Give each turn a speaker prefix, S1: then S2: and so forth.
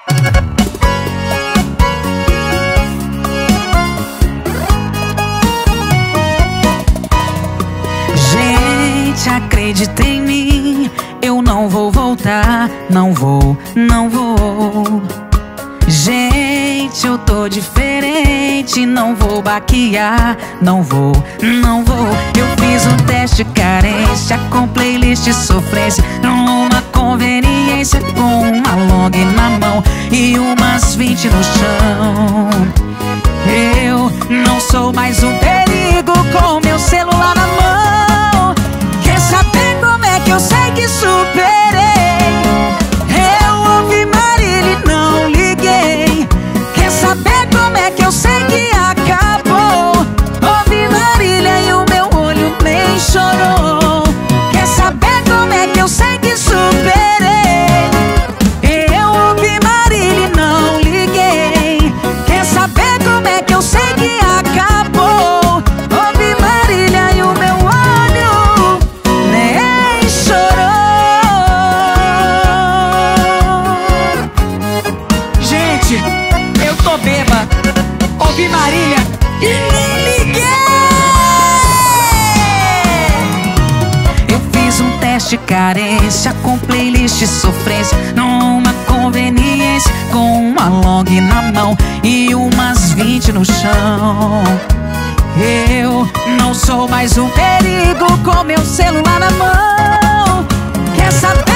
S1: Gente, acredita em mim, eu não vou voltar. Não vou, não vou. Gente, eu tô diferente, não vou baquear. Não vou, não vou. Eu fiz um teste carência com playlist sofrência, numa conveniência, com uma long na mão e umas 20 no chão. Eu não sou mais um perigo com meu celular na mão. Quer saber como é que eu sei que superei? Eu ouvi Marília e não liguei. Quer saber como é que eu sei que acabou? Ouvi Marília e o meu olho nem chorou. Quer saber como é que eu sei que superei? Eu ouvi Marília e não liguei. Quer saber como é que eu sei que acabou? Ouvi Marília e o meu olho nem chorou. Gente, eu tô bêbado, ouvi Marília e nem liguei. Eu fiz um teste carência com playlist sofrência, numa conveniência, com uma long na mão e umas 20 no chão. Eu não sou mais um perigo com meu celular na mão. Quer saber